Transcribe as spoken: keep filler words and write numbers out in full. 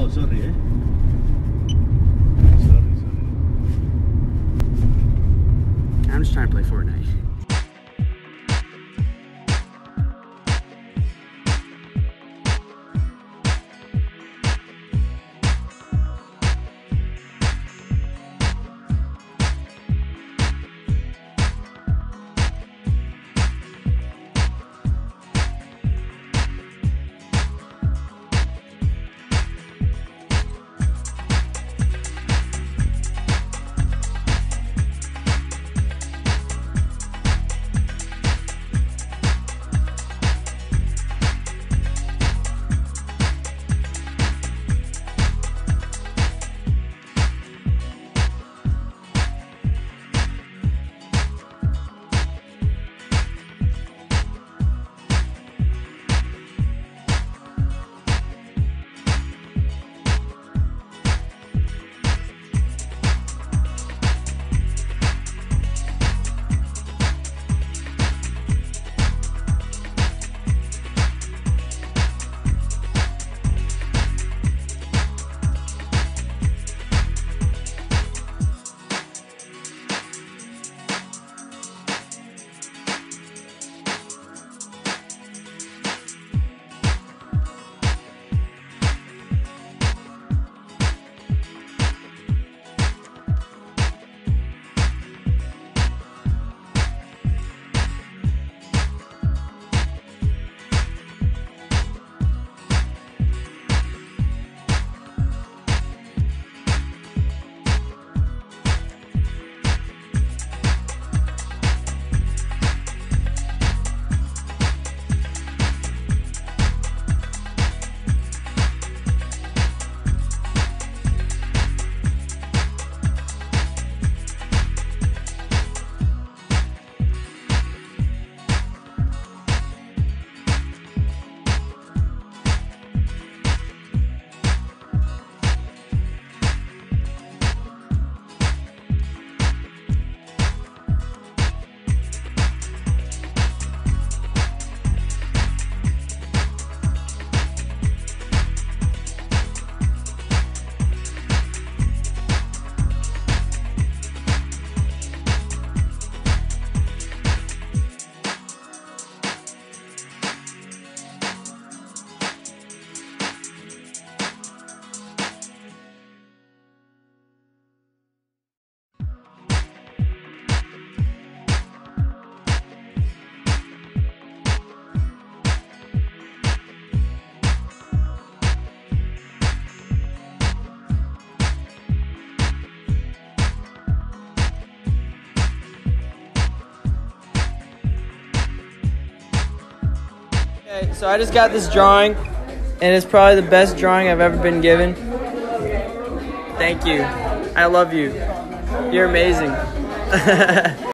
Oh, sorry, eh? Sorry, sorry. I'm just trying to play Fortnite. Okay, so I just got this drawing, and it's probably the best drawing I've ever been given. Thank you. I love you. You're amazing.